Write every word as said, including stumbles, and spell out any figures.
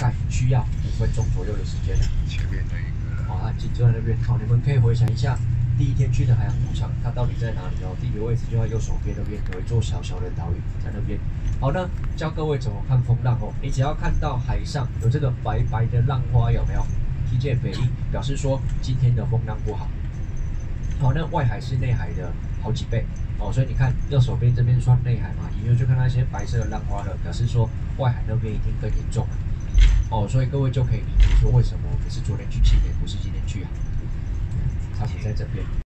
概需要五分钟左右的时间。 前面那一个， 好、哦，就就在那边。好，你们可以回想一下，第一天去的海洋牧场，它到底在哪里哦？地理位置就在右手边那边，有一座小小的岛屿在那边。好，那教各位怎么看风浪哦。你只要看到海上有这个白白的浪花，有没有？提借北印，表示说今天的风浪不好。好，那外海是内海的好几倍。哦，所以你看右手边这边算内海嘛，隐约就看到一些白色的浪花了，表示说外海那边一定更严重了。哦，所以各位就可以理解说为什么我们是昨天去七点，不是今天去啊？差别在这边。